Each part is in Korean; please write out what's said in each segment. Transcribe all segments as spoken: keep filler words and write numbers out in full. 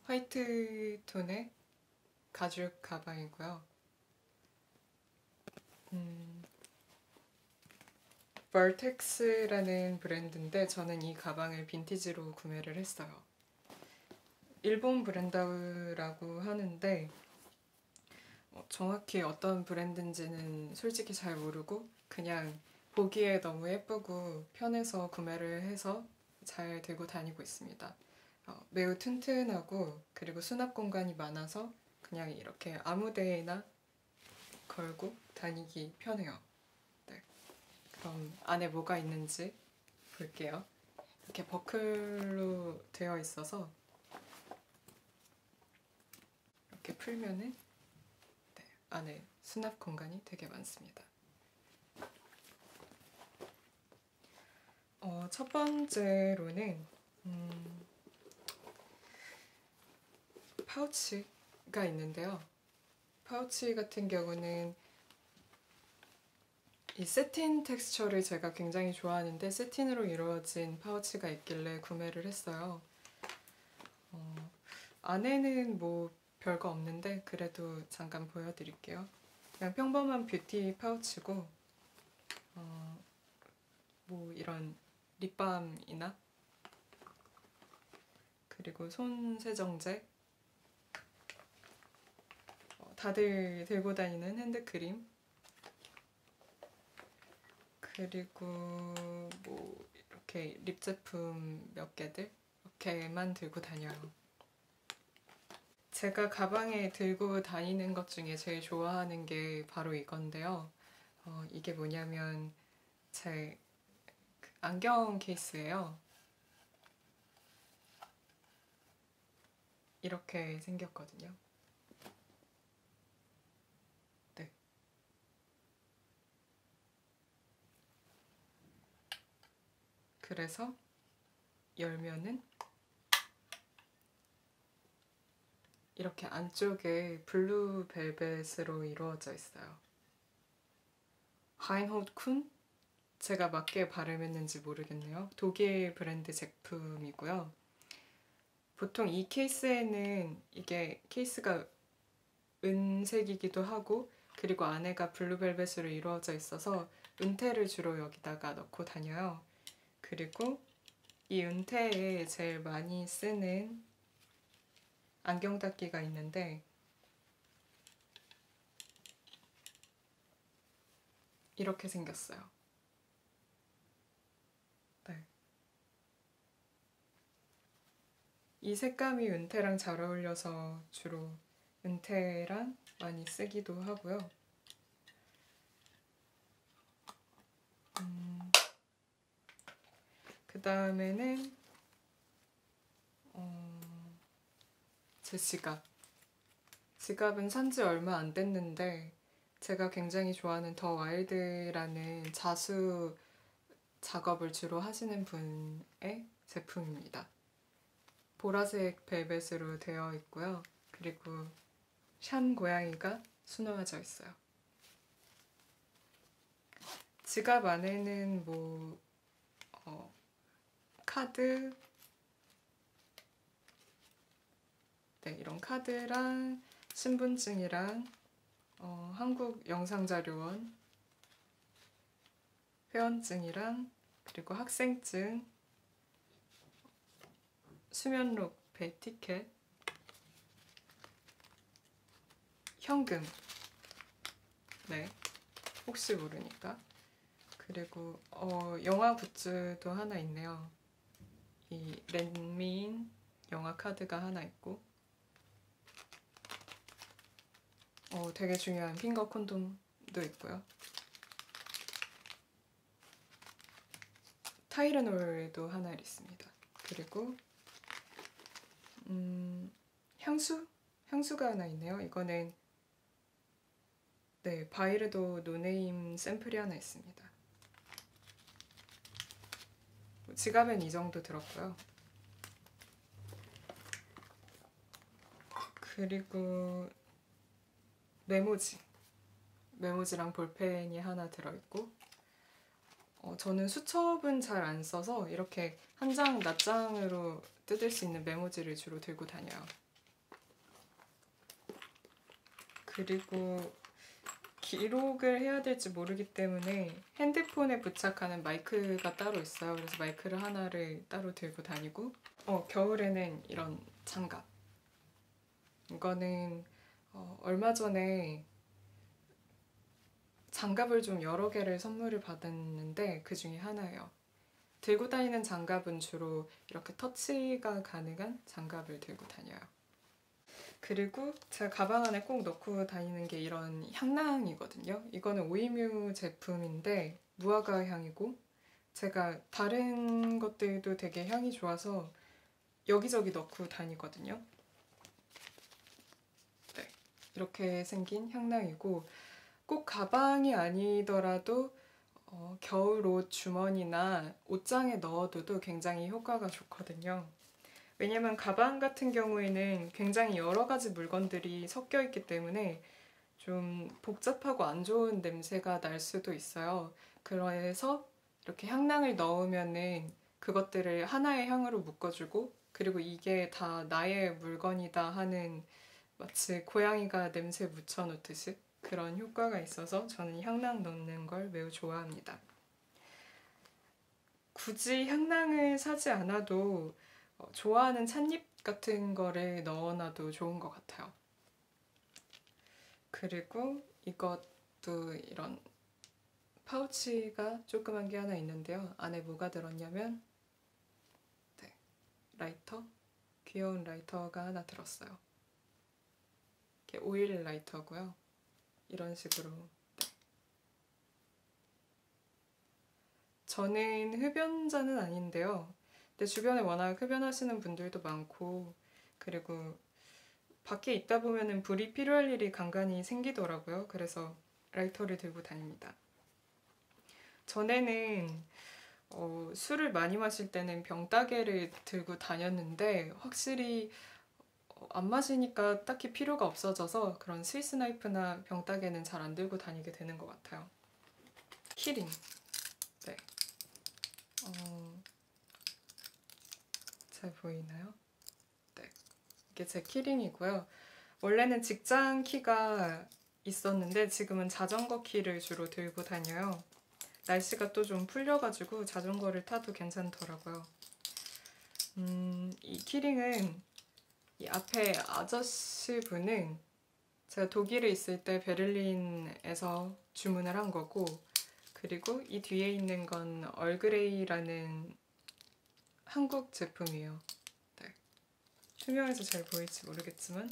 화이트 톤의 가죽 가방이고요. 음, 벌텍스라는 브랜드인데 저는 이 가방을 빈티지로 구매를 했어요. 일본 브랜드라고 하는데 어, 정확히 어떤 브랜드인지는 솔직히 잘 모르고 그냥 보기에 너무 예쁘고 편해서 구매를 해서 잘 들고 다니고 있습니다. 어, 매우 튼튼하고 그리고 수납 공간이 많아서 그냥 이렇게 아무 데에나 걸고 다니기 편해요. 네. 그럼 안에 뭐가 있는지 볼게요. 이렇게 버클로 되어 있어서 이렇게 풀면은 네, 안에 수납 공간이 되게 많습니다. 어, 첫 번째로는 음, 파우치가 있는데요. 파우치 같은 경우는 이 세틴 텍스처를 제가 굉장히 좋아하는데 세틴으로 이루어진 파우치가 있길래 구매를 했어요. 어, 안에는 뭐 별거 없는데 그래도 잠깐 보여드릴게요. 그냥 평범한 뷰티 파우치고 어, 뭐 이런 립밤이나 그리고 손 세정제, 어, 다들 들고 다니는 핸드크림, 그리고 뭐 이렇게 립 제품 몇 개들 이렇게만 들고 다녀요. 제가 가방에 들고 다니는 것 중에 제일 좋아하는 게 바로 이건데요. 어, 이게 뭐냐면 제 안경 케이스예요. 이렇게 생겼거든요. 네. 그래서 열면은 이렇게 안쪽에 블루 벨벳으로 이루어져 있어요. 하인홀트 쿤? 제가 맞게 발음했는지 모르겠네요. 독일 브랜드 제품이고요. 보통 이 케이스에는 이게 케이스가 은색이기도 하고 그리고 안에가 블루벨벳으로 이루어져 있어서 은테를 주로 여기다가 넣고 다녀요. 그리고 이 은테에 제일 많이 쓰는 안경 닦기가 있는데 이렇게 생겼어요. 네. 이 색감이 은테랑 잘 어울려서 주로 은테랑 많이 쓰기도 하고요. 음, 그 다음에는 어, 제 지갑. 지갑은 산지 얼마 안 됐는데 제가 굉장히 좋아하는 더 와일드라는 자수 작업을 주로 하시는 분의 제품입니다. 보라색 벨벳으로 되어 있고요. 그리고 샴 고양이가 수놓아져 있어요. 지갑 안에는 뭐 어, 카드, 네, 이런 카드랑 신분증이랑 어, 한국 영상자료원, 회원증이랑 그리고 학생증, 수면록 배 티켓, 현금, 네, 혹시 모르니까. 그리고 어, 영화 굿즈도 하나 있네요. 이 렌민 영화 카드가 하나 있고 어, 되게 중요한 핑거 콘돔도 있고요. 타이레놀도 하나 있습니다. 그리고 음, 향수? 향수가 하나 있네요. 이거는 네, 바이르도 노네임 샘플이 하나 있습니다. 지갑엔 이 정도 들었고요. 그리고 메모지. 메모지랑 볼펜이 하나 들어있고 어, 저는 수첩은 잘 안 써서 이렇게 한 장 낱장으로 뜯을 수 있는 메모지를 주로 들고 다녀요. 그리고 기록을 해야 될지 모르기 때문에 핸드폰에 부착하는 마이크가 따로 있어요. 그래서 마이크를 하나를 따로 들고 다니고, 어, 겨울에는 이런 장갑. 이거는 어, 얼마 전에 장갑을 좀 여러 개를 선물을 받았는데 그 중에 하나예요. 들고 다니는 장갑은 주로 이렇게 터치가 가능한 장갑을 들고 다녀요. 그리고 제가 가방 안에 꼭 넣고 다니는 게 이런 향낭이거든요. 이거는 오이뮤 제품인데 무화과 향이고, 제가 다른 것들도 되게 향이 좋아서 여기저기 넣고 다니거든요. 네, 이렇게 생긴 향낭이고, 꼭 가방이 아니더라도 어, 겨울 옷 주머니나 옷장에 넣어둬도 굉장히 효과가 좋거든요. 왜냐면 가방 같은 경우에는 굉장히 여러 가지 물건들이 섞여 있기 때문에 좀 복잡하고 안 좋은 냄새가 날 수도 있어요. 그래서 이렇게 향낭을 넣으면은 그것들을 하나의 향으로 묶어주고, 그리고 이게 다 나의 물건이다 하는, 마치 고양이가 냄새 묻혀놓듯이 그런 효과가 있어서 저는 향낭 넣는 걸 매우 좋아합니다. 굳이 향낭을 사지 않아도 어, 좋아하는 찻잎 같은 거를 넣어놔도 좋은 것 같아요. 그리고 이것도 이런 파우치가 조그만 게 하나 있는데요. 안에 뭐가 들었냐면 네, 라이터? 귀여운 라이터가 하나 들었어요. 이게 오일 라이터고요. 이런 식으로. 네. 저는 흡연자는 아닌데요. 근데 주변에 워낙 흡연하시는 분들도 많고, 그리고 밖에 있다 보면은 불이 필요할 일이 간간히 생기더라고요. 그래서 라이터를 들고 다닙니다. 전에는 어, 술을 많이 마실 때는 병따개를 들고 다녔는데 확실히 어, 안 마시니까 딱히 필요가 없어져서 그런 스위스 나이프나 병따개는 잘 안 들고 다니게 되는 것 같아요. 키링. 네. 어, 잘 보이나요? 네. 이게 제 키링이고요. 원래는 직장 키가 있었는데 지금은 자전거 키를 주로 들고 다녀요. 날씨가 또 좀 풀려가지고 자전거를 타도 괜찮더라고요. 음, 이 키링은 이 앞에 아저씨분은 제가 독일에 있을 때 베를린에서 주문을 한 거고, 그리고 이 뒤에 있는 건 얼그레이라는 한국 제품이에요. 네. 투명해서 잘 보일지 모르겠지만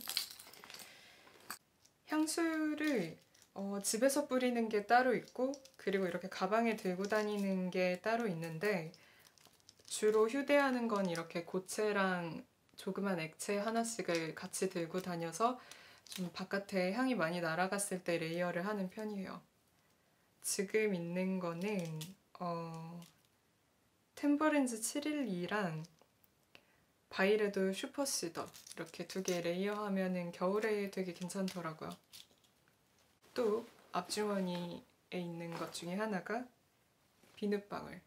향수를 어, 집에서 뿌리는 게 따로 있고, 그리고 이렇게 가방에 들고 다니는 게 따로 있는데, 주로 휴대하는 건 이렇게 고체랑 조그만 액체 하나씩을 같이 들고 다녀서 좀 바깥에 향이 많이 날아갔을 때 레이어를 하는 편이에요. 지금 있는 거는 어, 템버린즈 칠백십이랑 바이레도 슈퍼시더 이렇게 두 개 레이어하면은 겨울에 되게 괜찮더라고요. 또 앞주머니에 있는 것 중에 하나가 비눗방울.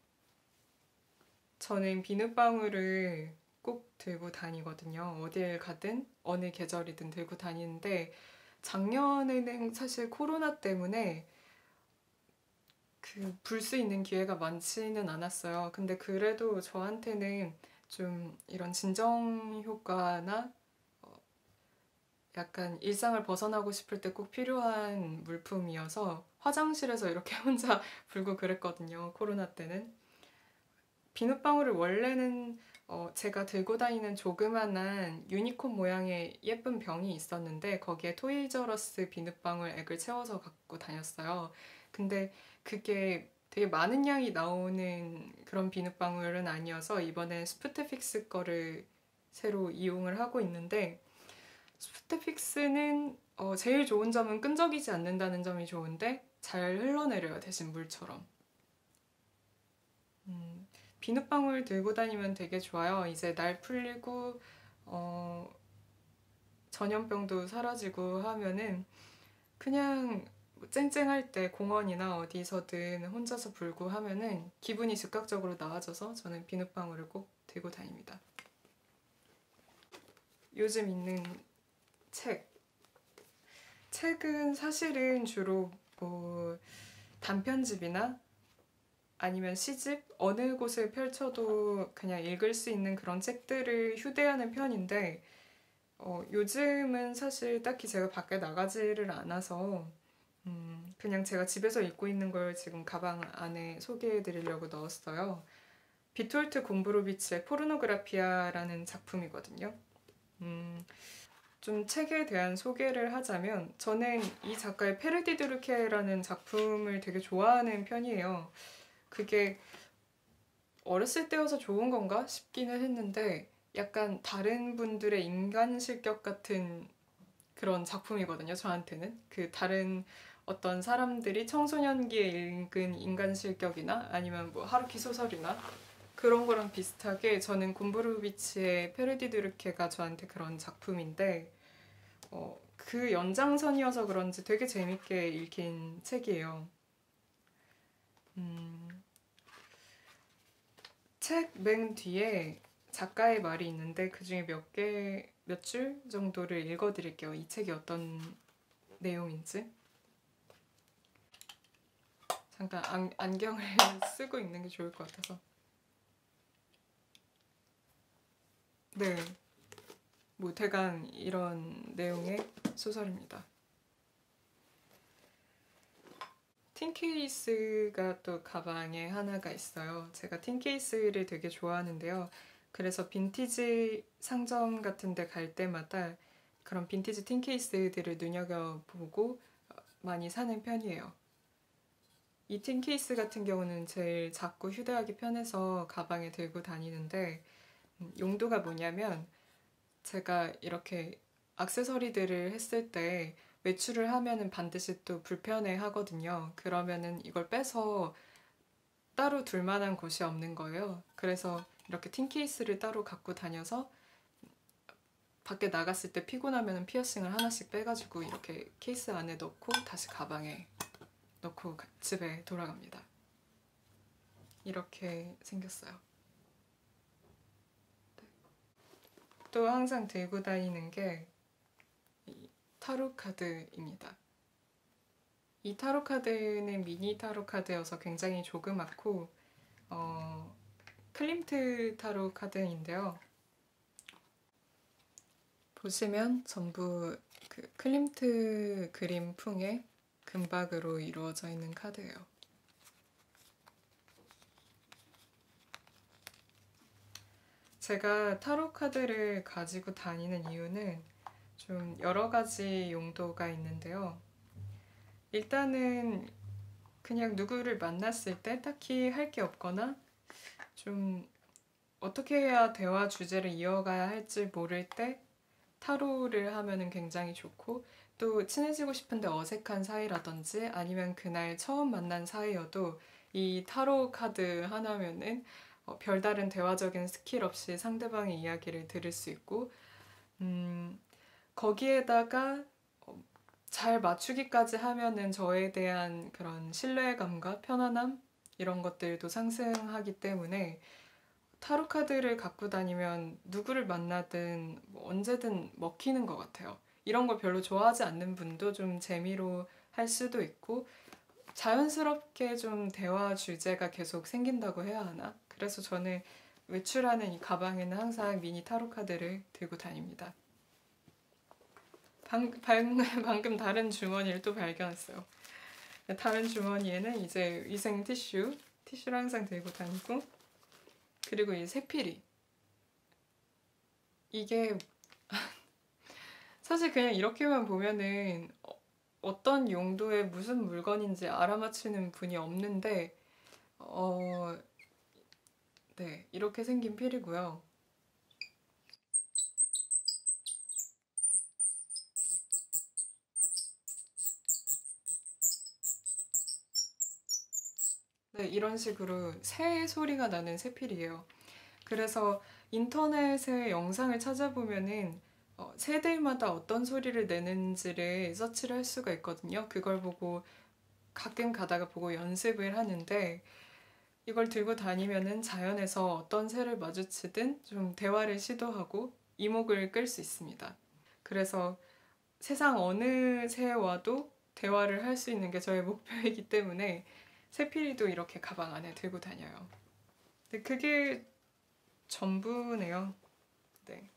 저는 비눗방울을 꼭 들고 다니거든요. 어딜 가든 어느 계절이든 들고 다니는데, 작년에는 사실 코로나 때문에 그 불 수 있는 기회가 많지는 않았어요. 근데 그래도 저한테는 좀 이런 진정 효과나 어, 약간 일상을 벗어나고 싶을 때 꼭 필요한 물품이어서 화장실에서 이렇게 혼자 불고 그랬거든요. 코로나 때는. 비눗방울을 원래는 어, 제가 들고 다니는 조그만한 유니콘 모양의 예쁜 병이 있었는데 거기에 토이저러스 비눗방울 액을 채워서 갖고 다녔어요. 근데 그게 되게 많은 양이 나오는 그런 비눗방울은 아니어서 이번에 스푸테픽스 거를 새로 이용을 하고 있는데, 스푸테픽스는 어, 제일 좋은 점은 끈적이지 않는다는 점이 좋은데 잘 흘러내려요, 대신 물처럼. 음, 비눗방울 들고 다니면 되게 좋아요. 이제 날 풀리고 어, 전염병도 사라지고 하면은 그냥 쨍쨍할 때 공원이나 어디서든 혼자서 불고 하면은 기분이 즉각적으로 나아져서 저는 비눗방울을 꼭 들고 다닙니다. 요즘 읽는 책. 책은 사실은 주로 뭐 단편집이나 아니면 시집 어느 곳을 펼쳐도 그냥 읽을 수 있는 그런 책들을 휴대하는 편인데 어, 요즘은 사실 딱히 제가 밖에 나가지를 않아서 음, 그냥 제가 집에서 읽고 있는 걸 지금 가방 안에 소개해 드리려고 넣었어요. 비톨트 곰브로비치의 포르노그라피아라는 작품이거든요. 음, 좀 책에 대한 소개를 하자면 저는 이 작가의 페르디드루케라는 작품을 되게 좋아하는 편이에요. 그게 어렸을 때여서 좋은 건가 싶기는 했는데 약간 다른 분들의 인간 실격 같은 그런 작품이거든요. 저한테는 그 다른 어떤 사람들이 청소년기에 읽은 인간 실격이나 아니면 뭐 하루키 소설이나 그런 거랑 비슷하게 저는 곰브로비치의 페르디드루케가 저한테 그런 작품인데 어, 그 연장선이어서 그런지 되게 재밌게 읽힌 책이에요. 음, 책 맨 뒤에 작가의 말이 있는데 그 중에 몇 개, 몇 줄 정도를 읽어드릴게요. 이 책이 어떤 내용인지. 잠깐 안, 안경을 쓰고 있는 게 좋을 것 같아서. 네, 뭐 대강 이런 내용의 소설입니다. 틴케이스가 또 가방에 하나가 있어요. 제가 틴케이스를 되게 좋아하는데요. 그래서 빈티지 상점 같은 데 갈 때마다 그런 빈티지 틴케이스들을 눈여겨보고 많이 사는 편이에요. 이 틴케이스 같은 경우는 제일 작고 휴대하기 편해서 가방에 들고 다니는데 용도가 뭐냐면 제가 이렇게 액세서리들을 했을 때 외출을 하면은 반드시 또 불편해 하거든요. 그러면은 이걸 빼서 따로 둘 만한 곳이 없는 거예요. 그래서 이렇게 틴 케이스를 따로 갖고 다녀서 밖에 나갔을 때 피곤하면 피어싱을 하나씩 빼가지고 이렇게 케이스 안에 넣고 다시 가방에 넣고 집에 돌아갑니다. 이렇게 생겼어요. 또 항상 들고 다니는 게 타로 카드입니다. 이 타로 카드는 미니 타로 카드여서 굉장히 조그맣고 어, 클림트 타로 카드인데요. 보시면 전부 그 클림트 그림풍의 금박으로 이루어져 있는 카드예요. 제가 타로 카드를 가지고 다니는 이유는 좀 여러 가지 용도가 있는데요. 일단은 그냥 누구를 만났을 때 딱히 할 게 없거나 좀 어떻게 해야 대화 주제를 이어가야 할지 모를 때 타로를 하면은 굉장히 좋고 또 친해지고 싶은데 어색한 사이라든지 아니면 그날 처음 만난 사이여도 이 타로 카드 하나면은 어, 별다른 대화적인 스킬 없이 상대방의 이야기를 들을 수 있고 음, 거기에다가 어, 잘 맞추기까지 하면은 저에 대한 그런 신뢰감과 편안함 이런 것들도 상승하기 때문에 타로 카드를 갖고 다니면 누구를 만나든 뭐 언제든 먹히는 것 같아요. 이런 걸 별로 좋아하지 않는 분도 좀 재미로 할 수도 있고 자연스럽게 좀 대화 주제가 계속 생긴다고 해야 하나? 그래서 저는 외출하는 이 가방에는 항상 미니 타로 카드를 들고 다닙니다. 방, 방, 방금 다른 주머니를 또 발견했어요. 다른 주머니에는 이제 위생 티슈, 티슈를 항상 들고 다니고 그리고 이 세필이 이게 사실 그냥 이렇게만 보면은 어떤 용도의 무슨 물건인지 알아맞히는 분이 없는데 어, 네, 이렇게 생긴 필이고요. 네, 이런 식으로 새 소리가 나는 새필이에요. 그래서 인터넷에 영상을 찾아보면은 어, 새들마다 어떤 소리를 내는지를 서치를 할 수가 있거든요. 그걸 보고 가끔 가다가 보고 연습을 하는데 이걸 들고 다니면은 자연에서 어떤 새를 마주치든 좀 대화를 시도하고 이목을 끌 수 있습니다. 그래서 세상 어느 새에 와도 대화를 할 수 있는 게 저의 목표이기 때문에 세필이도 이렇게 가방 안에 들고 다녀요. 근데 그게 전부네요. 네.